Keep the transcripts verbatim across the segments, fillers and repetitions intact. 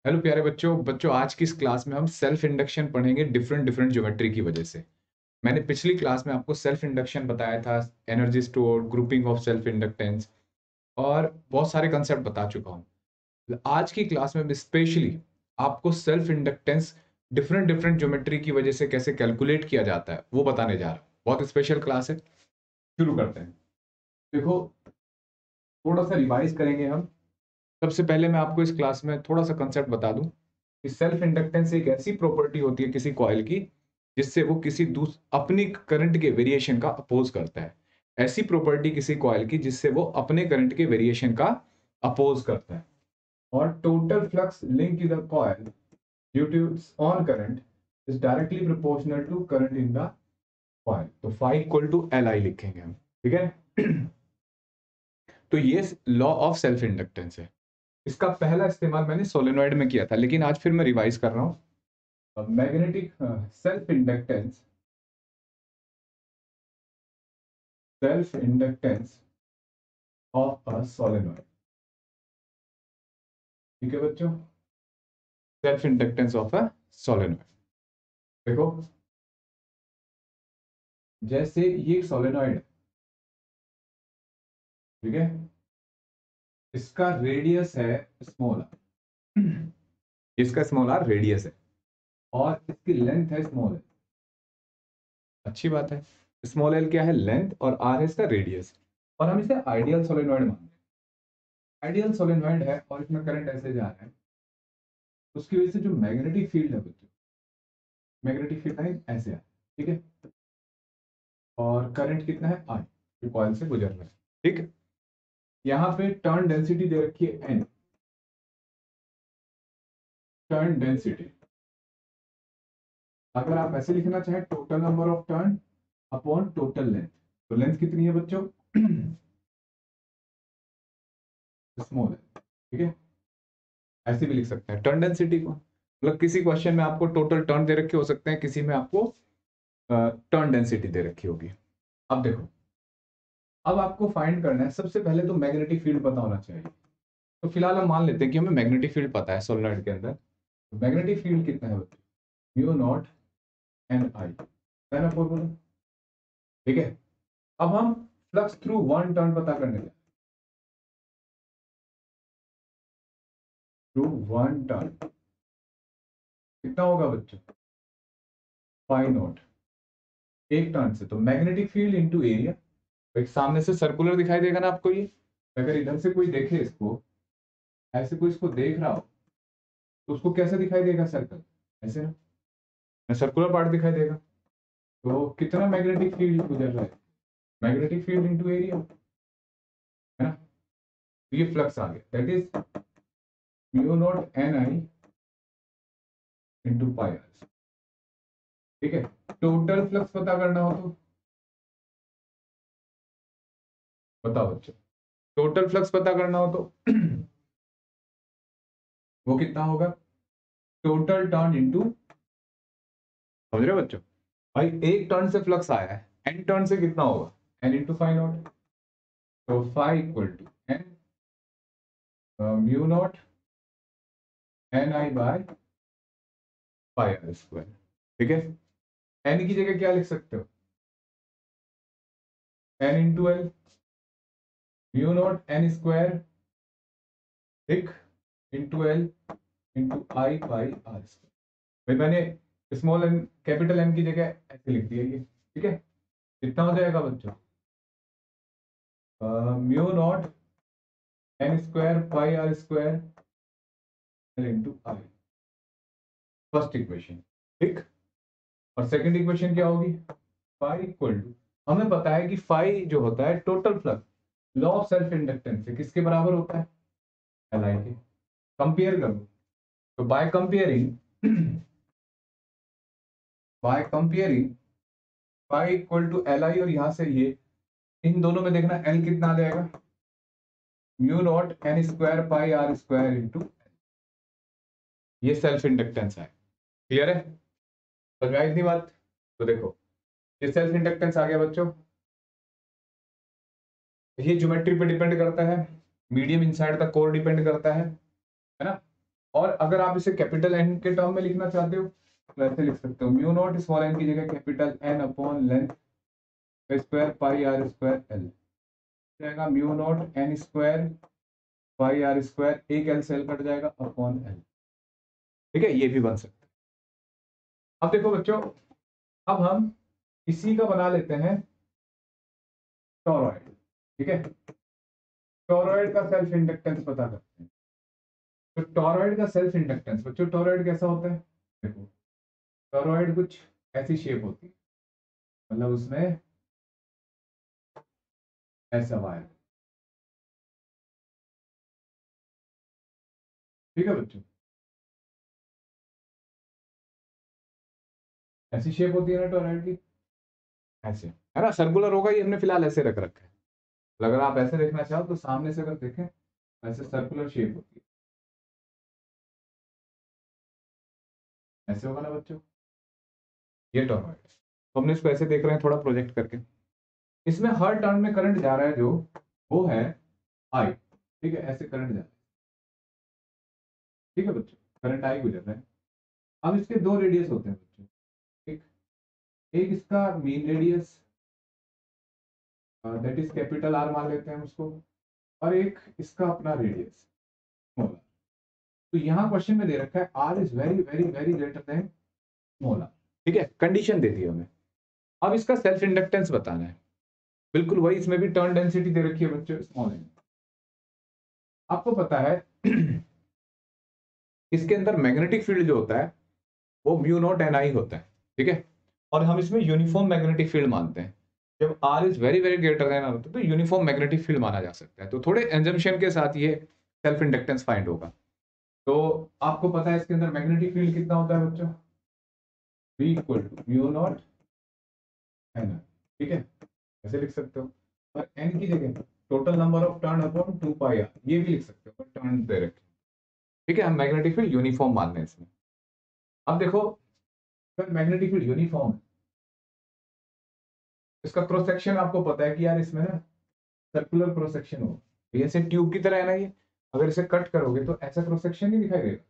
Hello प्यारे बच्चों बच्चों आज की इस क्लास में हम सेल्फ इंडक्शन पढ़ेंगे डिफरेंट डिफरेंट ज्योमेट्री की वजह से। मैंने पिछली क्लास में आपको सेल्फ इंडक्शन बताया था, energy store, grouping of self inductance और बहुत सारे कंसेप्ट बता चुका हूँ। आज की क्लास में मैं स्पेशली आपको self inductance different different geometry की वजह से कैसे कैलकुलेट किया जाता है वो बताने जा रहा हूँ। बहुत स्पेशल क्लास है, शुरू करते हैं। देखो, थोड़ा सा रिवाइज करेंगे हम। सबसे पहले मैं आपको इस क्लास में थोड़ा सा कंसेप्ट बता दूं कि सेल्फ इंडक्टेंस एक ऐसी प्रॉपर्टी होती है किसी कॉइल की जिससे वो किसी दूस अपनी करंट के वेरिएशन का अपोज करता है। ऐसी प्रॉपर्टी किसी कॉइल की जिससे वो अपने करंट के वेरिएशन का अपोज करता है। और total flux link in the coil due to its own current is directly proportional to current in the coil. तो phi equal to L I लिखेंगे हम, ठीक है। तो ये लॉ ऑफ सेल्फ इंडक्टेंस है। इसका पहला इस्तेमाल मैंने सोलेनॉइड में किया था, लेकिन आज फिर मैं रिवाइज कर रहा हूं। Magnetic self inductance self inductance of a solenoid. ठीक है बच्चों, self inductance of a solenoid. देखो, जैसे ये सोलेनॉइड, ठीक है, इसका रेडियस है स्मॉल आर, इसका स्मॉल आर रेडियस है और इसकी लेंथ है स्मॉल एल। अच्छी बात है, स्मॉल एल क्या है, लेंथ, और आर है इसका रेडियस। और हम इसे आइडियल सोलेनॉइड मानते हैं। आइडियल सोलेनॉइड है और इसमें करंट ऐसे जा रहा है, उसकी वजह से जो मैग्नेटिक फील्ड है बच्चों, मैग्नेटिक फील्ड है ऐसे है, ठीक है। और करंट कितना है, आई, जो कॉइल से गुजर रहा है, ठीक है। यहाँ पे टर्न डेंसिटी दे रखी है एन, टर्न डेंसिटी। अगर आप ऐसे लिखना चाहें, total number of turn upon total length, तो लेंथ कितनी है बच्चों, स्मॉल है, ठीक है। ऐसे भी लिख सकते हैं टर्न डेंसिटी को, मतलब किसी क्वेश्चन में आपको टोटल टर्न दे रखे हो सकते हैं, किसी में आपको टर्न डेंसिटी दे रखी होगी। अब देखो, अब आपको फाइंड करना है, सबसे पहले तो मैग्नेटिक फील्ड पता होना चाहिए। तो फिलहाल हम मान लेते हैं कि हमें मैग्नेटिक फील्ड पता है सोलेनॉइड के अंदर। तो मैग्नेटिक फील्ड कितना है बच्चों, म्यू नॉट एन आई, है ना फॉर्मूला, ठीक है। अब हम फ्लक्स थ्रू वन टर्न पता करने जाए, थ्रू वन टर्न कितना होगा बच्चों, पाई नॉट, एक टर्न से। तो मैग्नेटिक फील्ड इंटू एरिया, एक सामने से सर्कुलर दिखाई देगा ना आपको ये, अगर इधर से कोई देखे इसको, ऐसे कोई इसको देख रहा हो तो उसको कैसे दिखाई देगा, सर्कल ऐसे ना, सर्कुलर पार्ट दिखाई देगा। तो कितना मैग्नेटिक फील्ड गुजर रहा है, मैग्नेटिक फील्ड इंटू एरिया, है ना। तो ये फ्लक्स आ गया, that is mu naught N I into pi R, ठीक है। टोटल फ्लक्स पता करना हो तो बताओ बच्चों, टोटल फ्लक्स पता करना हो तो वो कितना होगा, टोटल टर्न इंटू, समझ रहे हो बच्चों, भाई एक टर्न से फ्लक्स आया है, एन टर्न से कितना होगा, एन इंटू फाइव नॉट। तो phi equal to N mu naught N I by pi R square, ठीक है। एन की जगह क्या लिख सकते हो, N into L, mu naught N square, ठीक, into L into I by R square. भाई मैंने स्मॉल एन कैपिटल एन की जगह ऐसे लिख दिया ये, ठीक है। कितना हो जाएगा बच्चों, mu naught N square pi R square L into I, first equation, ठीक। और सेकंड इक्वेशन क्या होगी, फाई इक्वल टू, हमें पता है कि फाई जो होता है total flux, law of self inductance से किसके बराबर होता है, एल आई के। कंपेयर करो, तो by comparing by comparing phi equal to L I, और यहां से ये इन दोनों में देखना एल कितना आ जाएगा, mu naught N square pi R square into, ये सेल्फ इंडक्टेंस है। क्लियर है, समझ में आई इतनी बात। तो देखो, ये सेल्फ इंडक्टेंस आ गया बच्चों। ये ज्योमेट्री पे डिपेंड करता है, medium inside the core depend करता है है ना। और अगर आप इसे कैपिटल एन के टर्म में लिखना चाहते हो तो ऐसे लिख सकते हो, म्यू नॉट स्मॉल एन की जगह capital N upon length square pi R square L जाएगा, mu naught N square pi R square, एक एल से एल कट जाएगा अपॉन एल। ठीक है, ये भी बन सकता है। अब देखो बच्चों, अब हम इसी का बना लेते हैं टॉरॉइड। ठीक है, टॉरॉइड का सेल्फ इंडक्टेंस पता करते हैं। तो टॉरॉइड का सेल्फ इंडक्टेंस बच्चों, टॉरॉइड कैसा होता है? देखो, टॉरॉइड कुछ ऐसी शेप होती है, मतलब उसमें ऐसा वायर। ठीक है बच्चों, ऐसी शेप होती है ना टॉरॉइड की, ऐसे है ना, सर्कुलर होगा, ये हमने फिलहाल ऐसे रख रखा है। अगर आप ऐसे देखना चाहो तो सामने से अगर देखें, ऐसे सर्कुलर शेप होती है, ऐसे होगा ना बच्चों, ये टॉरॉइड। तो हमने इसको ऐसे देख रहे हैं थोड़ा प्रोजेक्ट करके। इसमें हर टर्न में करंट जा रहा है जो, वो है आई। ठीक है, ऐसे करंट जा रहा है। ठीक है बच्चों, करंट आई गुजर रहा है। अब इसके दो रेडियस होते हैं बच्चों, एक एक इसका main radius, that is capital R मान लेते हैं उसको, और एक इसका अपना रेडियस स्मॉल आर। तो यहाँ क्वेश्चन में दे रखा है R is very very very greater than small R. ठीक है, कंडीशन दे दी हमें। अब इसका सेल्फ इंडक्टेंस बताना है, बिल्कुल वही, इसमें भी टर्न डेंसिटी दे रखी है बच्चों स्मॉल एन। आपको पता है इसके अंदर मैग्नेटिक फील्ड जो होता है वो म्यू नॉट एन आई होता है। ठीक है, और हम इसमें यूनिफॉर्म मैग्नेटिक फील्ड मानते हैं। जब R is very very greater than R होता है तो यूनिफॉर्म मैग्नेटिक फील्ड माना जा सकता है। तो थोड़े एजम्पशन के साथ ये सेल्फ इंडक्टेंस फाइंड होगा। तो आपको पता है इसके अंदर मैग्नेटिक फील्ड कितना होता है बच्चों, V equal to mu naught N. ठीक है, ऐसे लिख सकते हो, और एन की जगह total number of turn upon two pi R, ये भी लिख सकते हो, टर्न दे रखे। ठीक है, हम मैग्नेटिक फील्ड यूनिफॉर्म मान रहे हैं इसमें। अब देखो, अगर मैग्नेटिक फील्ड यूनिफॉर्म है, इसका क्रॉस सेक्शन आपको पता है कि यार इसमें ना सर्कुलर क्रॉस सेक्शन हो, ऐसे ट्यूब की तरह है ना ये, अगर इसे कट करोगे तो ऐसा क्रॉस सेक्शन नहीं दिखाई देगा,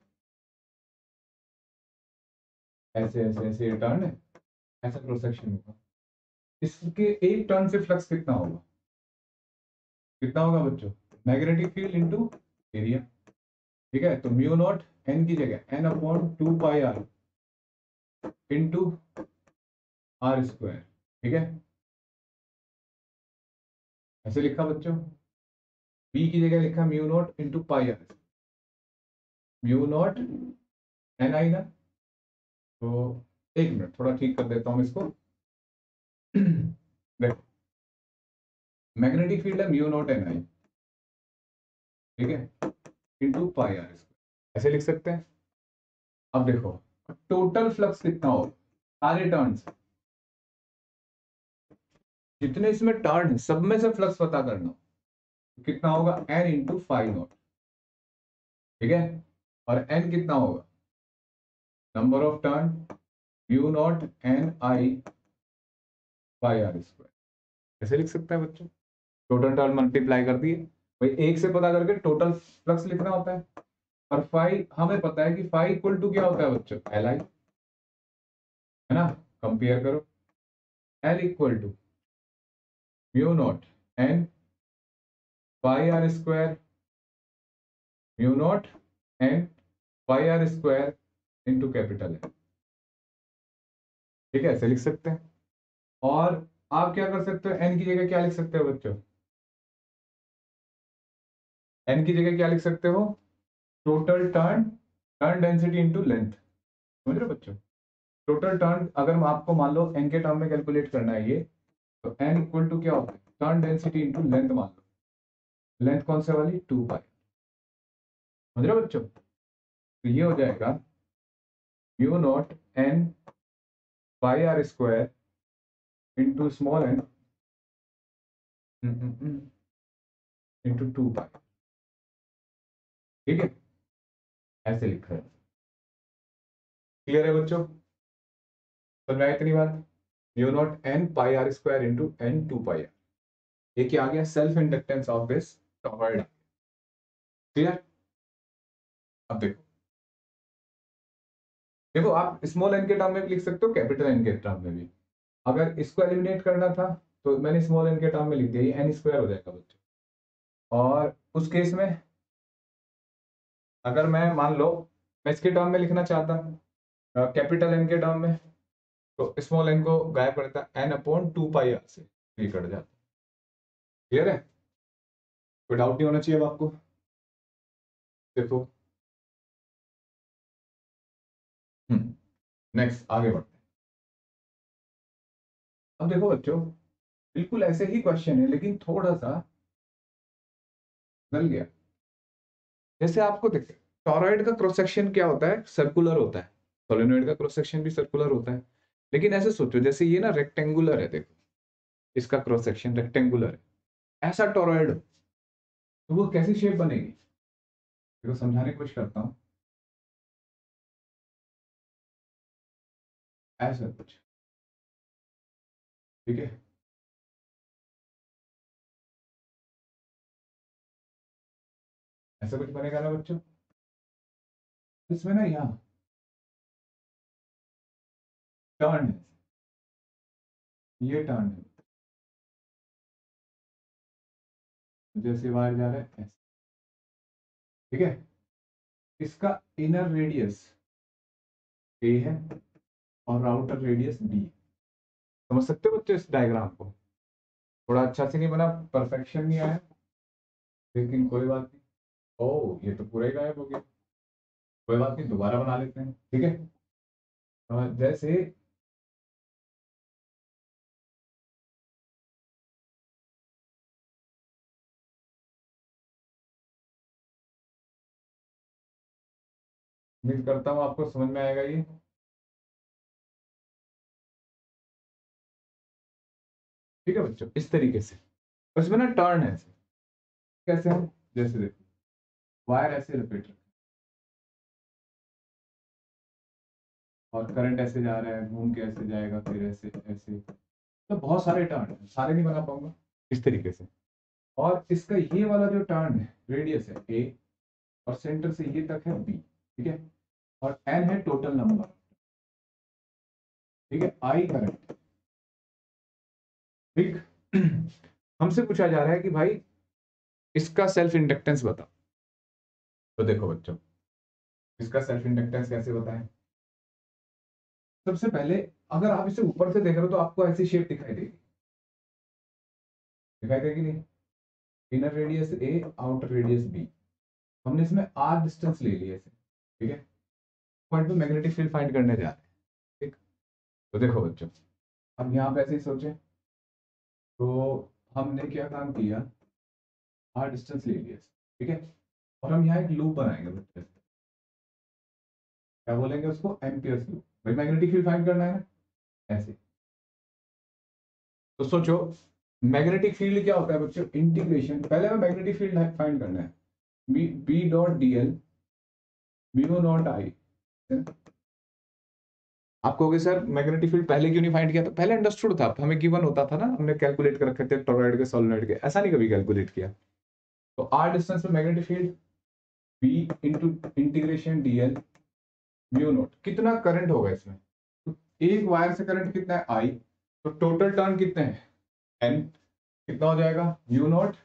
ऐसे ऐसे ऐसे टर्न है, ऐसा क्रॉस सेक्शन होगा। इसके एक टर्न से फ्लक्स कितना होगा, कितना होगा बच्चों, मैग्नेटिक फील्ड इनटू एरिया। ठीक है, तो म्यू नॉट एन की जगह N upon two pi R into R square. ठीक है, ऐसे लिखा बच्चों, बी की जगह लिखा mu naught into pi R, mu naught N I ना। तो एक मिनट थोड़ा ठीक कर देता हूं इसको। देखो, मैग्नेटिक फील्ड है म्यू नॉट एन आई, ठीक है, इंटू पाई आर स्क्वायर, ऐसे लिख सकते हैं। अब देखो, टोटल फ्लक्स कितना हो, सारे टर्न्स जितने इसमें टर्न है सब में से फ्लक्स पता करना, कितना होगा, एन इंटू फाइव नॉट। ठीक है, और एन कितना होगा, number of turn mu naught N I by R square, ऐसे लिख सकते हैं बच्चों। टोटल टर्न मल्टीप्लाई कर दिए, भाई एक से पता करके टोटल फ्लक्स लिखना होता है। और फाइव हमें पता है कि फाइव इक्वल टू क्या होता है बच्चों, एल आई, है ना। कंपेयर करो, L equal to mu naught N by R square, mu naught N by R square into capital है। ठीक है, ऐसे लिख सकते हैं। और आप क्या कर सकते हो, एन की जगह क्या लिख सकते हो बच्चों, एन की जगह क्या लिख सकते हो, total turn, turn density into length. समझ रहे हो बच्चों, टोटल टर्न अगर आपको मान लो एन के टर्म में कैलकुलेट करना है ये, तो एन इक्वल टू क्या होता है, टर्न डेंसिटी इंटू लेंथ मान लो, लेंथ कौन से वाली, टू पाई। समझ रहे हो बच्चों, तो ये हो जाएगा mu naught N pi R square into small N into two pi. ठीक है, ऐसे लिखा है। क्लियर है बच्चों, समझ में आया इतनी बार, mu naught N pi R square into N two pi R, ये क्या आ गया, self inductance of this toroid. Clear. अब देखो, देखो आप स्मॉल एन के टर्म में भी लिख सकते हो, कैपिटल एन के टर्म में भी। अगर इसको एलिमिनेट करना था तो मैंने स्मॉल एन के टर्म में लिख दिया, ये एन स्क्वायर हो जाएगा बच्चों। और उस केस में अगर मैं मान लो मैं इसके टर्म में लिखना चाहता हूँ, कैपिटल एन के टर्म में, तो स्मॉल एन को गायब करता N upon two pi R से, ये कट जाता। क्लियर है? कोई डाउट नहीं होना चाहिए अब आपको। देखो हम्म नेक्स्ट आगे बढ़ते हैं। अब देखो बच्चों, बिल्कुल ऐसे ही क्वेश्चन है लेकिन थोड़ा सा बदल गया। जैसे आपको देखते टॉरॉइड का क्रॉस सेक्शन क्या होता है, सर्कुलर होता है। सोलेनोइड का क्रॉस सेक्शन भी सर्कुलर होता है। लेकिन ऐसे सोचो जैसे ये ना रेक्टेंगुलर है, देखो इसका क्रॉस सेक्शन रेक्टेंगुलर है, ऐसा टॉरॉइड हो तो वो कैसी शेप बनेगी? देखो समझाने की कोशिश करता हूँ। ऐसा कुछ, ठीक है। ऐसा कुछ बनेगा ना बच्चों। इसमें ना यहाँ टर्न है, ये टर्न है, जैसे बाहर जा रहा है ऐसे, ठीक है। इसका इनर रेडियस ए है और आउटर रेडियस बी। समझ सकते हो बच्चों इस डायग्राम को? थोड़ा अच्छा से नहीं बना, परफेक्शन नहीं आया, लेकिन कोई बात नहीं। ओ ये तो पूरा ही गायब हो गया। कोई बात नहीं, दोबारा बना लेते हैं, ठीक है। अ, जैसे उम्मीद करता हूँ आपको समझ में आएगा ये। ठीक है बच्चों, इस तरीके से उसमें ना टर्न है ऐसे। कैसे है? जैसे देखो वायर ऐसे लपेट रखा है और करंट ऐसे जा रहा है, घूम के ऐसे जाएगा, फिर ऐसे ऐसे, तो बहुत सारे टर्न है, सारे नहीं बना पाऊंगा इस तरीके से। और इसका ये वाला जो टर्न है रेडियस है ए, और सेंटर से ये तक है बी, ठीक है। और एन है टोटल नंबर, ठीक है, आई करंट, ठीक। हमसे पूछा जा रहा है कि भाई इसका सेल्फ इंडक्टेंस बताओ। तो देखो बच्चों, इसका सेल्फ इंडक्टेंस कैसे बताएं? सबसे पहले अगर आप इसे ऊपर से देख रहे हो तो आपको ऐसी शेप दिखाई देगी, दिखाई देगी नहीं? Inner radius A, outer radius B. हमने इसमें आर डिस्टेंस ले लिया इसे, ठीक है। पॉइंट पे मैग्नेटिक फील्ड फाइंड करने जा रहे हैं, ठीक। तो देखो बच्चों, अब यहाँ पे ऐसे ही सोचे तो हमने क्या काम किया, आर डिस्टेंस ले लिया, ठीक है। और हम यहाँ एक लूप बनाएंगे बच्चे, क्या बोलेंगे उसको, एम्पियर्स लूप। भाई मैग्नेटिक फील्ड फाइंड करना है ना, ऐसे। तो सोचो मैग्नेटिक फील्ड क्या होता है बच्चों, इंटीग्रेशन, पहले हमें मैग्नेटिक फील्ड फाइंड करना है, B B dot D L mu naught I. आप कहोगे सर मैग्नेटिक फील्ड पहले क्यों नहीं फाइंड किया था? पहले अंडरस्टूड था, हमें गिवन होता था ना, हमने कैलकुलेट कर रखे थे टोरॉइड के सोलेनोइड के, ऐसा नहीं कभी कैलकुलेट किया। तो आर डिस्टेंस पे magnetic field B into integration DL mu naught, कितना करंट होगा इसमें, तो एक वायर से करंट कितना है आई, तो टोटल टर्न कितने हैं एन, कितना हो जाएगा म्यू नॉट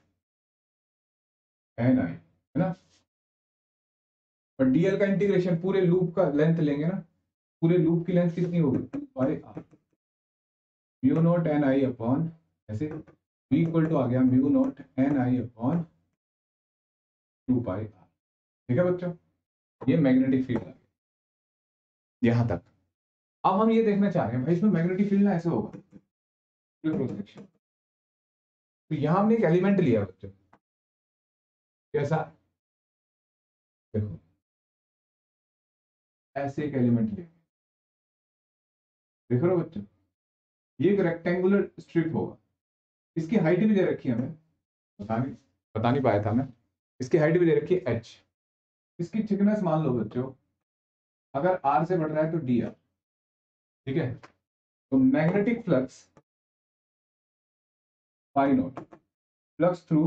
एन आई, है ना। और डीएल का इंटीग्रेशन पूरे लूप का लेंथ लेंगे ना, पूरे लूप की लेंथ कितनी होगी, अरे mu naught N I upon ऐसे, बी इक्वल टू आ गया mu naught N I upon two pi R. ठीक है बच्चों, ये मैग्नेटिक फील्ड आ गया यहां तक। अब हम ये देखना चाह रहे हैं भाई इसमें मैग्नेटिक फील्ड ना ऐसे होगा, क्रॉस सेक्शन। तो यहां हमने एक एलिमेंट लिया बच्चों, कैसा, देखो ऐसे एक एलिमेंट लिया, देख रहे हो बच्चों, ये एक रेक्टेंगुलर स्ट्रिप होगा। इसकी हाइट भी दे रखी है हमें, बता नहीं बता नहीं पाया था मैं। इसकी हाइट भी दे रखी है एच। इसकी थिकनेस मान लो बच्चों, अगर आर से बढ़ रहा है तो डी आर, ठीक है। तो magnetic flux phi naught, flux through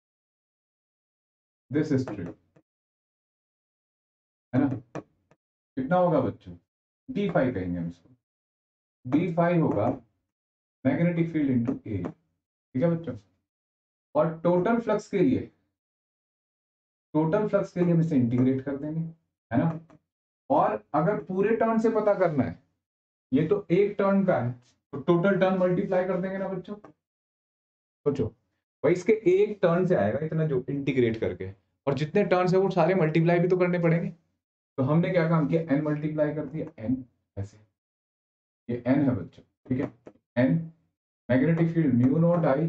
this strip, है ना। कितना होगा बच्चों, डी फाइव कहेंगे हम इसको। डी फाइव होगा मैग्नेटिक फील्ड इंटू एरिया, ठीक है बच्चों। और टोटल फ्लक्स के लिए, टोटल फ्लक्स के लिए हम इसे इंटीग्रेट कर देंगे, है ना। और अगर पूरे टर्न से पता करना है, ये तो एक टर्न का है, तो टोटल टर्न मल्टीप्लाई कर देंगे ना बच्चों। सोचो भाई, इसके एक टर्न से आएगा इतना जो इंटीग्रेट करके, और जितने टर्न है वो सारे मल्टीप्लाई भी तो करने पड़ेंगे। तो हमने क्या काम किया, एन मल्टीप्लाई कर दिया, एन ऐसे, ये एन है बच्चों, ठीक है। N magnetic field mu naught I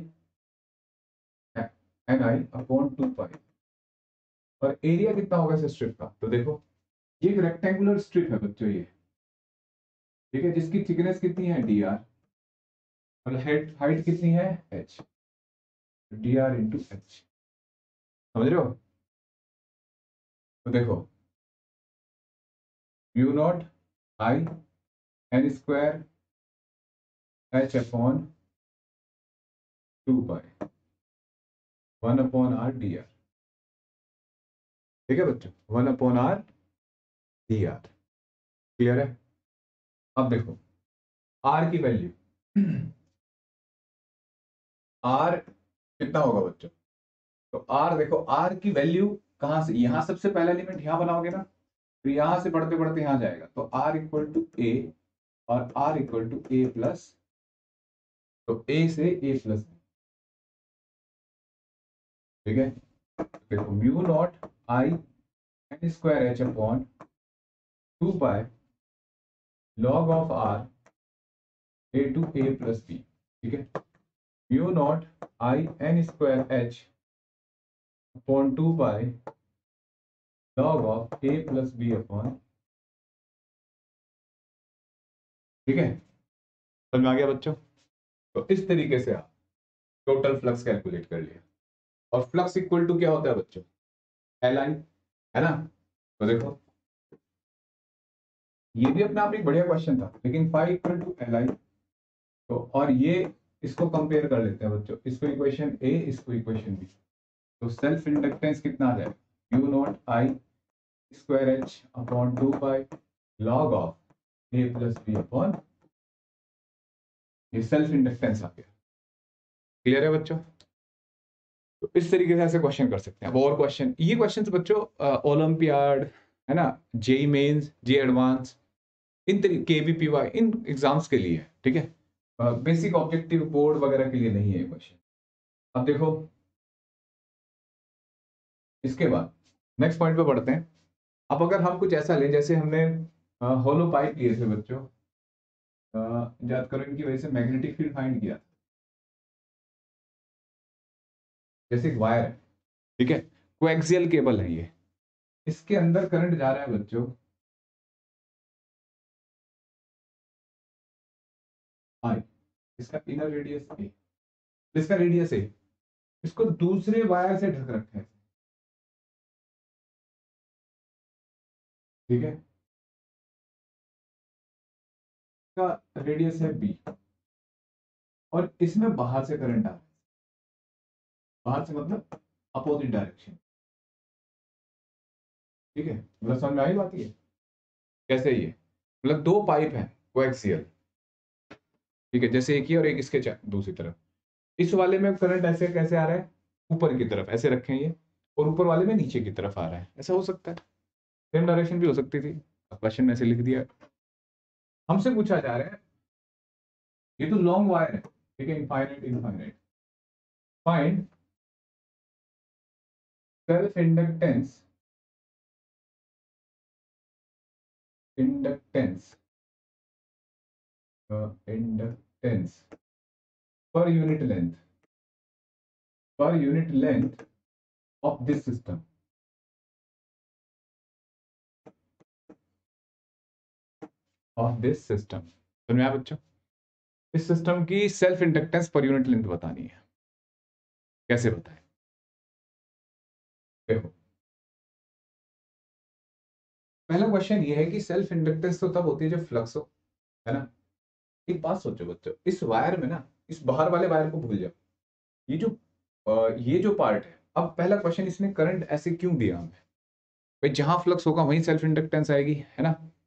N I upon two pi. और एरिया कितना होगा इस स्ट्रिप का, तो देखो ये एक रेक्टेंगुलर स्ट्रिप है बच्चों ये, ठीक है, जिसकी थिकनेस कितनी है डी आर, और हाइट हाइट कितनी है H, D R into H, समझ रहे हो। तो देखो mu naught I N square H upon two pi one upon R D R, ठीक है बच्चों, one upon R D R, clear है। अब देखो आर की वैल्यू, आर कितना होगा बच्चों, तो आर देखो, आर की वैल्यू कहां से, यहां सबसे पहला एलिमेंट यहां बनाओगे ना, तो यहां से बढ़ते बढ़ते यहां जाएगा, तो आर इक्वल टू ए, और R equal to A plus, तो ए से ए प्लस, ठीक है। देखो mu naught I N square H upon two pi log of R A to A plus B, ठीक है। Mu naught I N square H upon two pi log of A plus B upon, ठीक है, समझ में आ गया बच्चों। तो इस तरीके से आप टोटल फ्लक्स कैलकुलेट कर लिया। और फ्लक्स इक्वल टू क्या होता है बच्चों, एल आई, है ना। तो देखो ये भी अपना आप एक बढ़िया क्वेश्चन था, लेकिन phi equal to L I, तो और ये इसको कंपेयर कर लेते हैं बच्चों, इसको इक्वेशन ए, इसको इक्वेशन बी। तो सेल्फ इंडक्टेंस कितना आ जाएगा, mu naught I square H upon two pi log of A plus B upon, ये सेल्फ इंडक्टेंस आ गया, क्लियर है बच्चों। तो इस तरीके से ऐसे क्वेश्चन कर सकते हैं। अब और क्वेश्चन, ये क्वेश्चन बच्चों ओलंपियाड, है ना, जेई मेंस, जे एडवांस, इन तरीके के वी वाई, इन एग्जाम्स के लिए, ठीक है। बेसिक ऑब्जेक्टिव बोर्ड वगैरह के लिए नहीं है क्वेश्चन। अब देखो इसके बाद नेक्स्ट पॉइंट पे बढ़ते हैं। अब अगर हम कुछ ऐसा लें, जैसे हमने होलो पाइप लिए थे बच्चों, याद करो, इनकी वजह से मैग्नेटिक फील्ड फाइंड किया, जैसे एक वायर है, ठीक है, कोएक्सियल केबल है ये, इसके अंदर करंट जा रहा है बच्चों आई, इसका इनर रेडियस ए, इसका रेडियस ए, इसको दूसरे वायर से ढक रखा है, ठीक है, इसका रेडियस है बी, और इसमें बाहर से करंट आ रहा है, बाहर से मतलब अपोजिट डायरेक्शन, ठीक है। मतलब समझ में आई बात ये, कैसे ये, मतलब दो पाइप हैं कोएक्सियल, ठीक है, जैसे एक ही और एक इसके दूसरी तरफ, इस वाले में करंट ऐसे कैसे आ रहा है, ऊपर की तरफ ऐसे रखें ये, और ऊपर वाले में नीचे की तरफ आ रहा है, ऐसा हो सकता है, सेम डायरेक्शन भी हो सकती थी, क्वेश्चन में ऐसे लिख दिया। हमसे पूछा जा रहा है, ये तो लॉन्ग वायर है, ठीक है, infinite infinite, find self inductance, inductance inductance per unit length, per unit length of this system, of this system, समझ में आया बच्चों। इस सिस्टम की self inductance per unit length बतानी है, कैसे बताएं, देखो पहला क्वेश्चन ये है कि सेल्फ इंडक्टेंस तो तब होती है जब फ्लक्स हो, है ना। एक बात सोचो बच्चों, इस वायर में ना, इस बाहर वाले वायर को भूल जाओ, ये जो अ, ये जो पार्ट है, अब पहला क्वेश्चन, इसने करंट ऐसे क्यों दिया हमें, भाई जहां फ्लक्स होगा वहीं सेल्फ इंडक्टेंस आएगी, है ना।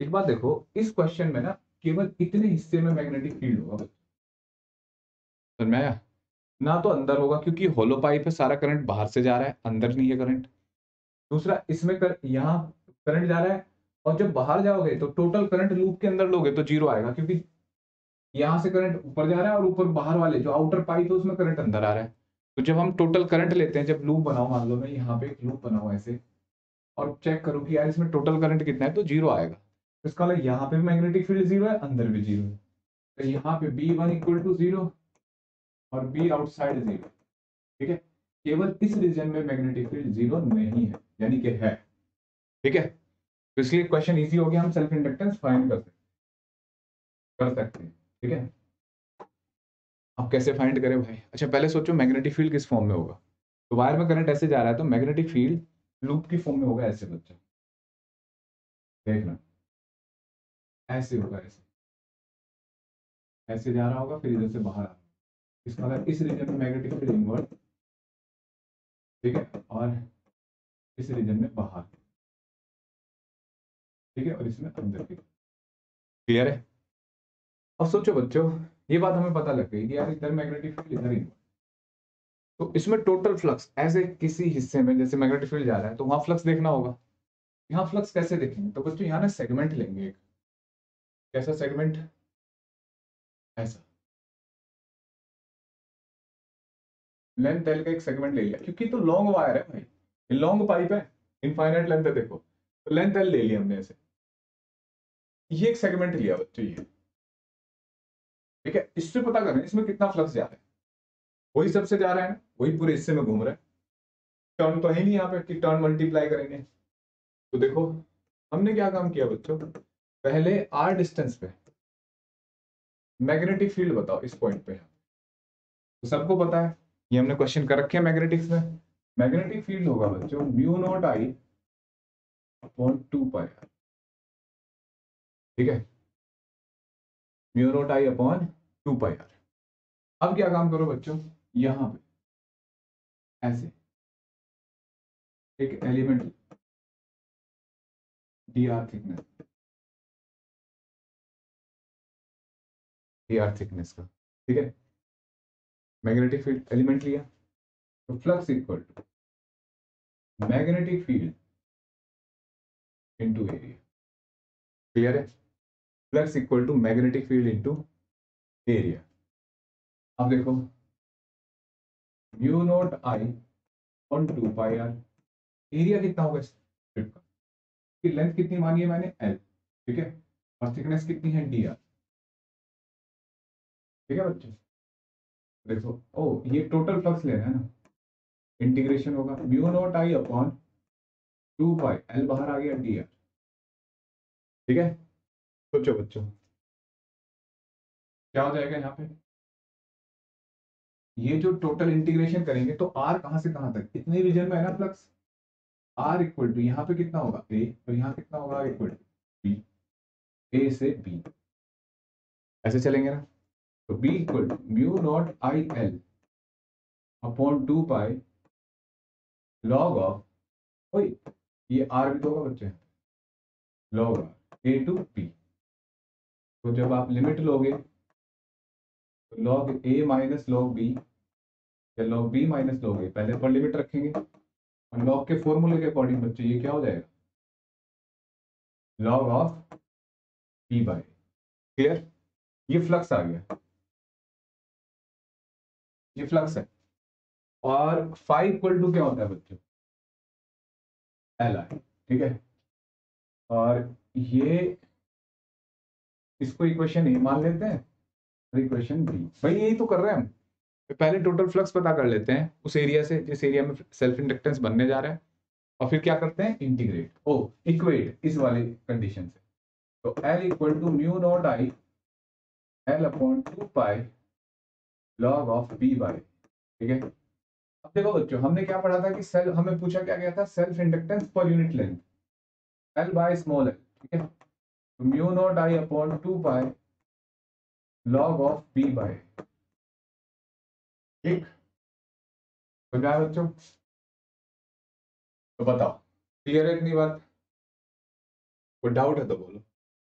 एक बात देखो, इस क्वेश्चन में ना केवल इतने हिस्से में मैग्नेटिक फील्ड होगा, समझ में आया? ना तो अंदर होगा क्योंकि होलो पाइप है, सारा करंट बाहर से जा रहा है, अंदर नहीं है करंट। दूसरा, इसमें कर, यहाँ करंट जा रहा है, और जब बाहर जाओगे तो टोटल करंट लूप के अंदर लोगे तो जीरो आएगा, क्योंकि यहाँ से करंट ऊपर जा रहा है और ऊपर बाहर वाले जो आउटर पाइप है उसमें करंट अंदर आ रहा है। तो जब हम टोटल करंट लेते हैं, जब लूप बनाओ, मान लो मैं यहाँ पे एक लूप बनाऊं ऐसे, और चेक करो कि यार इसमें टोटल करंट कितना है, तो जीरो आएगा। तो इसका मतलब यहाँ पे मैग्नेटिक फील्ड जीरो है, अंदर भी जीरो है। तो यहाँ पे B one equal to zero और बी आउटसाइड जीरो। ठीक है, केवल इस रीजन में मैग्नेटिक फील्ड जीरो नहीं है, यानी कि है। ठीक है, तो इसलिए क्वेश्चन इजी हो गया, हम सेल्फ इंडक्टेंस फाइंड कर सकते कर सकते हैं। ठीक है, अब कैसे फाइंड करें भाई? अच्छा, पहले सोचो मैग्नेटिक फील्ड किस फॉर्म में होगा। तो वायर में करंट ऐसे जा रहा है, तो मैग्नेटिक फील्ड लूप की फॉर्म में होगा ऐसे। बच्चों देखना, ऐसे होगा, ऐसे ऐसे जा रहा होगा, फिर इधर से बाहर आ रहा होगा। इसका मतलब इस रीजन में मैग्नेटिक फील्ड इनवर्ट, ठीक है, और इस रीजन में बाहर, ठीक है, और इसमें अंदर की। क्लियर है? अब सोचो बच्चों, ये बात हमें पता लग गई कि यार इधर मैग्नेटिक फील्ड, इधर इनवर्ट, तो इसमें टोटल फ्लक्स ऐसे किसी हिस्से में जैसे मैग्नेटिक फील्ड जा रहा है तो वहां फ्लक्स देखना होगा। यहाँ फ्लक्स कैसे देखेंगे? तो बच्चों यहाँ ना सेगमेंट लेंगे एक। कैसा सेगमेंट? ऐसा लेंथ एल का एक सेगमेंट ले लिया, क्योंकि तो लॉन्ग वायर है भाई, लॉन्ग पाइप है, इनफाइनाइट लेंथ है, देखो तो लेंथ एल ले लिया हमने ऐसे। ये एक सेगमेंट लिया बच्चों, ये ठीक है। इससे पता करें इसमें कितना फ्लक्स जा रहा है, वही सबसे जा रहा है ना, वही पूरे हिस्से में घूम रहा है। टर्न तो है नहीं यहाँ पे कि टर्न मल्टीप्लाई करेंगे। तो देखो हमने क्या काम किया बच्चों, पहले आर डिस्टेंस पे मैग्नेटिक फील्ड बताओ इस पॉइंट पे। तो सबको पता है, ये हमने क्वेश्चन कर रखे हैं मैग्नेटिक्स में। मैग्नेटिक फील्ड होगा बच्चों mu naught I upon two pi, ठीक है, mu naught I upon two pi R. अब क्या काम करो बच्चों, यहां पे ऐसे एक element D R thickness, D R thickness का, ठीक है, मैग्नेटिक फील्ड एलिमेंट लिया, तो flux equal to magnetic field into area. Clear है? Flux equal to magnetic field into area. अब देखो mu naught I on two pi R, area कितना होगा स्ट्रिप का, की लेंथ कितनी मानी है मैंने, एल, ठीक है, और थिकनेस कितनी है, डी आर। ठीक है बच्चों, देखो ओ ये टोटल फ्लक्स लेना है ना, इंटीग्रेशन होगा mu naught I upon two pi, L बाहर आ गया, डी आर। ठीक है, सोचो बच्चों क्या हो जाएगा यहाँ पे, ये जो टोटल इंटीग्रेशन करेंगे तो आर कहां से कहां तक, इतने रीजन में है ना फ्लक्स, आर इक्वल टू यहाँ पे कितना होगा ए, और यहाँ कितना होगा R equal to B, A से बी, ऐसे चलेंगे ना। तो B equal to mu naught I L upon two pi log of, ओए ये आर भी तो होगा बच्चे, log of A to B. तो जब आप लिमिट लोगे तो log A minus log B, या log B minus log A, पहले पर लिमिट रखेंगे, और लॉग के फॉर्मूले के अकॉर्डिंग बच्चे ये क्या हो जाएगा, log of B by. Clear? ये फ्लक्स आ गया, ये फ्लक्स है। और फाइव इक्वल टू क्या होता है बच्चों, एल आई, ठीक है, और ये इसको इक्वेशन ए मान लेते हैं, और इक्वेशन बी, भाई यही तो कर रहे हैं हम। तो पहले टोटल फ्लक्स पता कर लेते हैं उस एरिया से जिस एरिया में सेल्फ इंडक्टेंस बनने जा रहा है, और फिर क्या करते हैं, इंटीग्रेट, ओ इक्वेट इस वाले कंडीशन से। तो L equal to mu naught I L upon two pi log of B by, ठीक है। अब देखो बच्चों हमने क्या पढ़ा था कि सेल्फ, हमें पूछा क्या गया था, self inductance per unit length, L by small L, ठीक है, तो mu naught I upon two pi log of B by, ठीक, समझ आया बच्चों? तो बताओ क्लियर है इतनी बात? कोई डाउट है तो बोलो।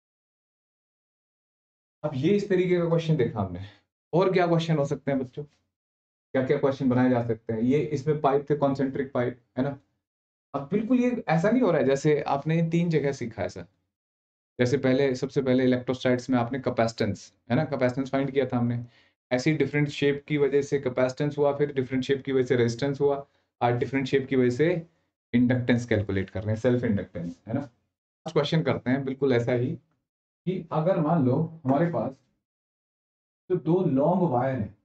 अब ये इस तरीके का क्वेश्चन देखा हमने। और क्या क्वेश्चन हो सकते हैं बच्चों, क्या क्या क्वेश्चन बनाए जा सकते हैं। ये इसमें पाइप थे, कॉन्सेंट्रिक पाइप, है ना। अब बिल्कुल ये ऐसा नहीं हो रहा है जैसे आपने तीन जगह सीखा है सर। जैसे पहले, सबसे पहले इलेक्ट्रोस्टैट्स में आपने कैपेसिटेंस, है ना, कैपेसिटेंस फाइंड किया था हमने। ऐसी डिफरेंट शेप की वजह से कैपेसिटेंस हुआ, फिर डिफरेंट शेप की वजह से रेजिस्टेंस हुआ, और डिफरेंट शेप की वजह से इंडक्टेंस कैलकुलेट कर रहे हैं, सेल्फ इंडक्टेंस, है ना। क्वेश्चन करते हैं बिल्कुल ऐसा ही, कि अगर मान लो हमारे पास तो दो लॉन्ग वायर है,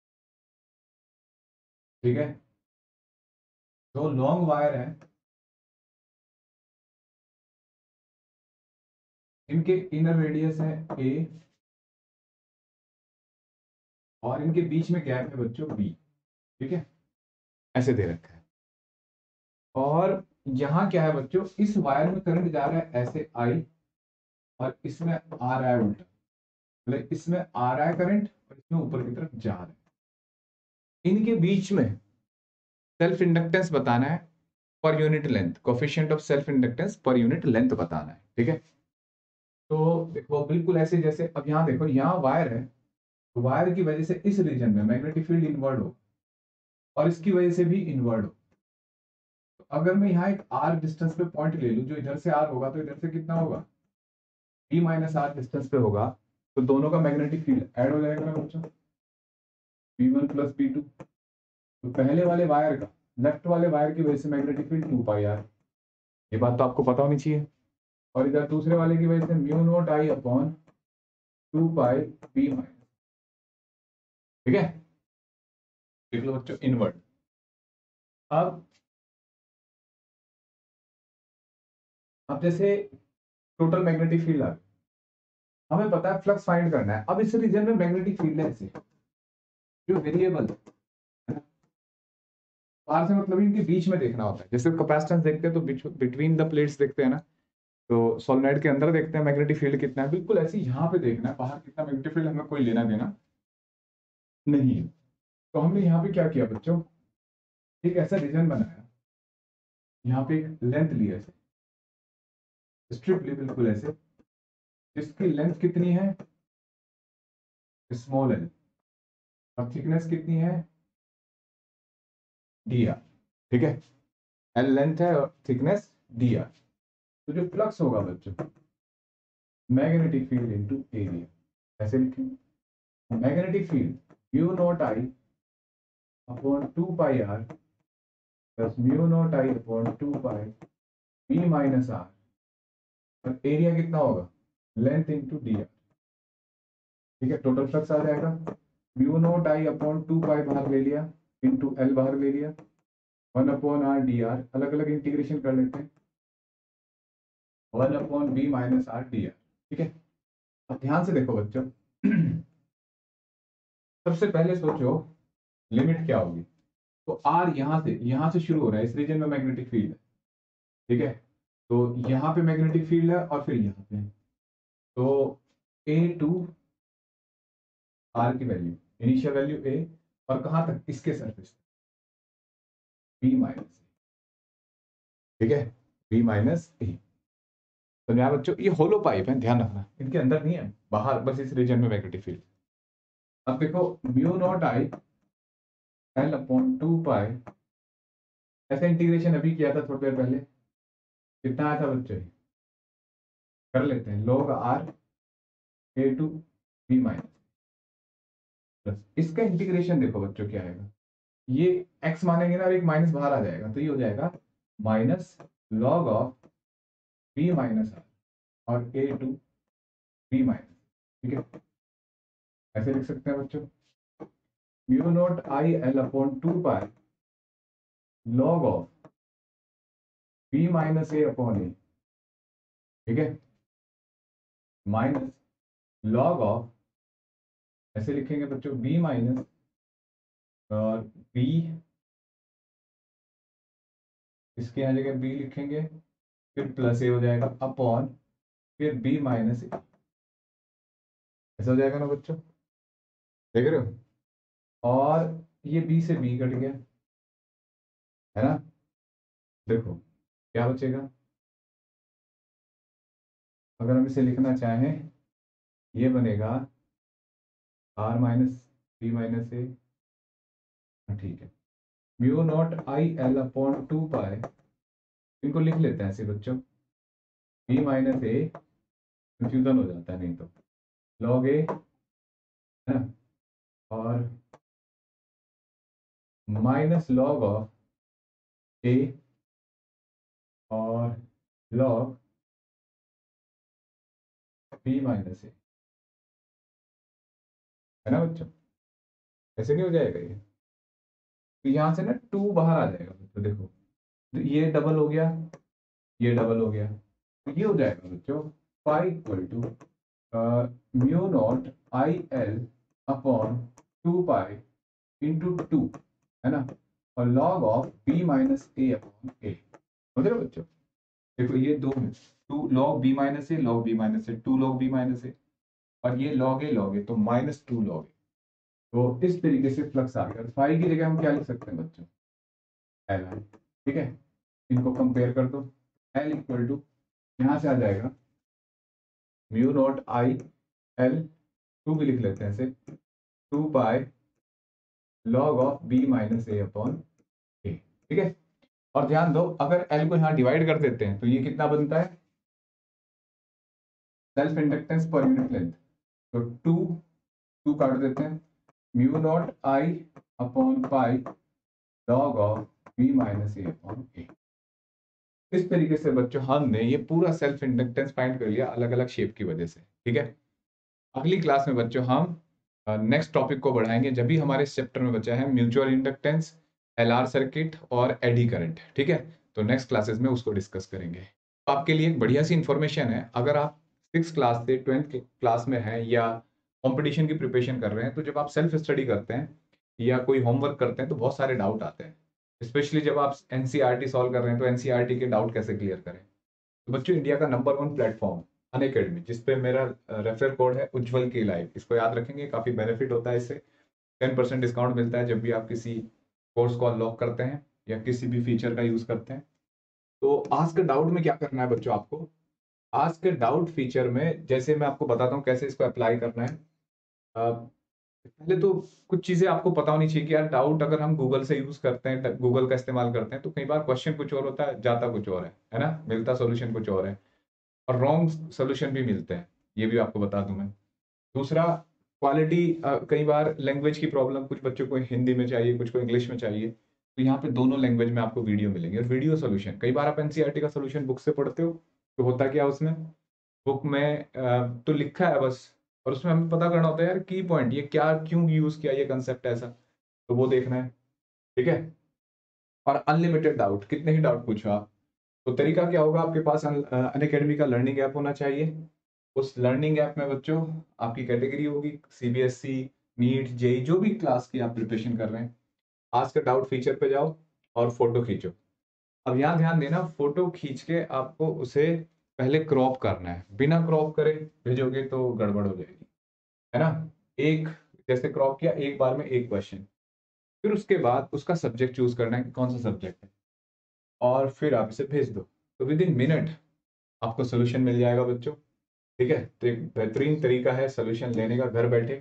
ठीक है, दो लॉन्ग वायर है, इनके इनर रेडियस है ए, और इनके बीच में गैप है बच्चों बी, ठीक है, ऐसे दे रखा है। और यहाँ क्या है बच्चों, इस वायर में करंट जा रहा है ऐसे आई, और इसमें आ रहा है उल्टा, मतलब इसमें आ रहा है करंट और इसमें ऊपर की तरफ जा रहा है। इनके बीच में सेल्फ इंडक्टेंस बताना है per unit length, coefficient of self inductance per unit length बताना है, ठीक है। तो देखो बिल्कुल ऐसे, जैसे अब यहाँ देखो, यहाँ वायर है, तो वायर की वजह से इस रीजन में मैग्नेटिक फील्ड इनवर्ड हो, और इसकी वजह से भी इनवर्ड हो। तो अगर मैं यहाँ एक आर डिस्टेंस पे पॉइंट ले लूँ, जो इधर से आर होगा तो इधर से कितना होगा, बी माइनस आर डिस्टेंस पे होगा, तो दोनों का मैग्नेटिक फील्ड ऐड हो जाएगा ना बच्चों, B one plus B two. तो पहले वाले वायर का, लेफ्ट वाले वायर की वजह से magnetic field two pi R, ये बात तो आपको पता होनी चाहिए। और इधर दूसरे वाले की वजह से mu naught I upon two pi B minus, ठीक है। देख लो बच्चों इनवर्ट। अब अब जैसे टोटल मैग्नेटिक फील्ड आ गई, हमें पता है फ्लक्स फाइंड करना है। अब इस रीजन में मैग्नेटिक फील्ड है ऐसे, जो वेरिएबल है ना, बाहर से मतलब इनके बीच में देखना होता है। जैसे कैपेसिटेंस देखते हैं तो बिटवीन द प्लेट्स देखते हैं ना, तो सोलेनोइड के अंदर देखते हैं मैग्नेटिक फील्ड कितना है, बिल्कुल ऐसे यहाँ पे देखना है बाहर कितना मैग्नेटिक फील्ड, हमें कोई लेना देना नहीं है। तो हमने यहाँ पे क्या किया बच्चों, एक ऐसा रीजन बनाया, यहाँ पे एक लेंथ ली ऐसे, स्ट्रिप ली बिल्कुल ऐसे, जिसकी लेंथ कितनी है, स्मॉल एल, और थिकनेस कितनी है, डी आर, ठीक है। एल लेंथ है और थिकनेस डी आर। तो जो फ्लक्स होगा बच्चों, मैग्नेटिक फील्ड इनटू एरिया, ऐसे लिखेंगे। Magnetic field mu naught I upon two pi R plus mu naught I upon two pi B minus R, और एरिया कितना होगा, लेंथ इंटू डी आर, ठीक है। टोटल फ्लक्स आ जाएगा, mu naught I upon two pi बाहर ले लिया, इंटू एल बाहर ले लिया, one upon R D R, अलग अलग इंटीग्रेशन कर लेते हैं, one upon B minus R D R, ठीक है। अब ध्यान से देखो बच्चों, सबसे पहले सोचो लिमिट क्या होगी। तो आर यहां से यहां से शुरू हो रहा है, इस रीजन में मैग्नेटिक फील्ड है, ठीक है। तो यहाँ पे मैग्नेटिक फील्ड है और फिर यहाँ पे, तो ए टू आर की वैल्यू, इनिशियल वैल्यू ए, और कहां तक, इसके सरफेस, बी माइनस, ठीक है, बी माइनस ए। तो यहाँ बच्चों ये होलो पाइप है, ध्यान रखना, इनके अंदर नहीं है, बाहर बस इस रीजन में मैग्नेटिक फील्ड। अब देखो mu naught I L upon two pi, ऐसा इंटीग्रेशन अभी किया था थोड़ी देर पहले, कितना आया था बच्चों, कर लेते हैं, log R A to B minus, plus इसका इंटीग्रेशन देखो बच्चों क्या आएगा, ये x मानेंगे ना, और एक माइनस बाहर आ जाएगा, तो ये हो जाएगा minus log of B minus R और ए टू बी माइनस, ठीक है। ऐसे लिख सकते हैं बच्चों, mu naught I L upon two pi log of B minus A upon A, ठीक है, माइनस लॉग ऑफ, ऐसे लिखेंगे बच्चों, बी माइनस और बी, इसके यहाँ जगह बी लिखेंगे, फिर प्लस ए हो जाएगा अपॉन, फिर बी माइनस ए, ऐसा हो जाएगा ना बच्चों, देख रहे हो। और ये बी से बी कट गया, है ना। देखो क्या बचेगा, अगर हम इसे लिखना चाहें, ये बनेगा R minus B minus A, ठीक है, mu naught I L upon two pi, इनको लिख लेते हैं ऐसे बच्चों, बी माइनस ए, कंफ्यूजन हो जाता है नहीं तो, लॉग ए है ना, और माइनस लॉग ऑफ ए और लॉग बी माइनस ए, है ना बच्चों, ऐसे नहीं हो जाएगा ये, तो यहाँ से ना टू बाहर आ जाएगा बच्चों, देखो तो ये डबल हो गया, ये डबल हो गया, तो ये हो जाएगा बच्चों pi equal to mu naught I L upon two pi into two, है ना, और log of B minus A upon A, समझ रहे हो बच्चों, देखो ये दो है, two log B minus A, log B minus A, two log B minus A, और ये लॉग ए लॉग ए, तो माइनस टू लॉग ए, तो इस तरीके से फ्लक्स आ गया, फाई की जगह हम क्या लिख सकते हैं बच्चों, एल आई, ठीक है, इनको कंपेयर कर दो, एल इक्वल टू यहाँ से आ जाएगा mu naught I L, two भी लिख लेते हैं ऐसे, two pi log of B minus A upon A, ठीक है, और ध्यान दो अगर एल को यहाँ डिवाइड कर देते हैं तो ये कितना बनता है, self inductance per unit length, तो टू, टू काट देते हैं, mu naught I upon pi log of B minus A upon A, इस तरीके से बच्चों हमने ये पूरा सेल्फ इंडक्टेंस फाइंड कर लिया अलग अलग शेप की वजह से, ठीक है। अगली क्लास में बच्चों हम नेक्स्ट टॉपिक को बढ़ाएंगे, जब भी हमारे इस चैप्टर में बचा है म्यूचुअल इंडक्टेंस, एलआर सर्किट और एडी करंट, ठीक है, तो नेक्स्ट क्लासेस में उसको डिस्कस करेंगे। तो आपके लिए एक बढ़िया सी इंफॉर्मेशन है, अगर आप सिक्स क्लास से ट्वेल्थ क्लास में हैं या कंपटीशन की प्रिपरेशन कर रहे हैं, तो जब आप सेल्फ स्टडी करते हैं या कोई होमवर्क करते हैं तो बहुत सारे डाउट आते हैं, स्पेशली जब आप एनसीईआरटी सॉल्व कर रहे हैं तो एनसीईआरटी के डाउट कैसे क्लियर करें। तो बच्चों इंडिया का नंबर वन प्लेटफॉर्म अनअकैडमी, जिसपे मेरा रेफरल कोड है उज्जवल के लाइव, इसको याद रखेंगे, काफी बेनिफिट होता है इससे, टेन परसेंट डिस्काउंट मिलता है जब भी आप किसी कोर्स को अनलॉक करते हैं या किसी भी फीचर का यूज करते हैं। तो आज के डाउट में क्या करना है बच्चों, आपको आज के डाउट फीचर में जैसे मैं आपको बताता हूँ कैसे इसको अप्लाई करना है। अ, पहले तो कुछ चीजें आपको पता होनी चाहिए कि यार डाउट अगर हम गूगल से यूज करते हैं, गूगल का इस्तेमाल करते हैं, तो कई बार क्वेश्चन कुछ और होता है, जाता कुछ और है है ना, मिलता सोल्यूशन कुछ और है, और रॉन्ग सोल्यूशन भी मिलते हैं, ये भी आपको बता दूं मैं। दूसरा, क्वालिटी, कई बार लैंग्वेज की प्रॉब्लम, कुछ बच्चों को हिंदी में चाहिए, कुछ को इंग्लिश में चाहिए, तो यहाँ पे दोनों लैंग्वेज में आपको वीडियो मिलेंगे, और वीडियो सोल्यूशन, कई बार आप एनसीईआरटी का सोल्यूशन बुक से पढ़ते हो तो होता क्या उसमें, बुक में अ, तो लिखा है बस, और उसमें हमें पता करना होता है यार की पॉइंट, ये क्या क्यों यूज किया, ये कंसेप्ट ऐसा, तो वो देखना है, ठीक है। और अनलिमिटेड डाउट, कितने ही डाउट पूछो आप, तो तरीका क्या होगा, आपके पास अनअकैडमी का लर्निंग ऐप होना चाहिए, उस लर्निंग ऐप में बच्चों आपकी कैटेगरी होगी सीबीएसई, नीट, जेई, जो भी क्लास की आप प्रिपरेशन कर रहे हैं, आज का डाउट फीचर पे जाओ और फोटो खींचो। अब यहाँ ध्यान देना, फोटो खींच के आपको उसे पहले क्रॉप करना है, बिना क्रॉप करे भेजोगे तो गड़बड़ हो जाएगी, है ना। एक, जैसे क्रॉप किया एक बार में एक क्वेश्चन, फिर उसके बाद उसका सब्जेक्ट चूज करना है कि कौन सा सब्जेक्ट है, और फिर आप इसे भेज दो, तो विद इन मिनट आपको सोल्यूशन मिल जाएगा बच्चों, ठीक है। तो एक बेहतरीन तरीका है सोल्यूशन लेने का घर बैठे,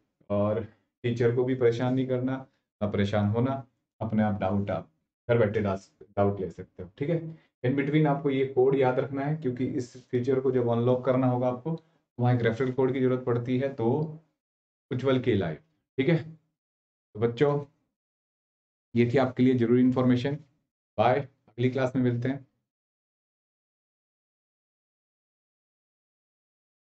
और टीचर को भी परेशान नहीं करना, ना परेशान होना, अपने आप डाउट आप घर बैठे डाउट ले सकते हो, ठीक है। इन बिटवीन आपको ये कोड याद रखना है, क्योंकि इस फीचर को जब अनलॉक करना होगा आपको, वहाँ एक रेफरल कोड की जरूरत पड़ती है, तो उज्जवल के लाइव, ठीक है। तो बच्चों ये थी आपके लिए जरूरी इंफॉर्मेशन, बाय, अगली क्लास में मिलते हैं।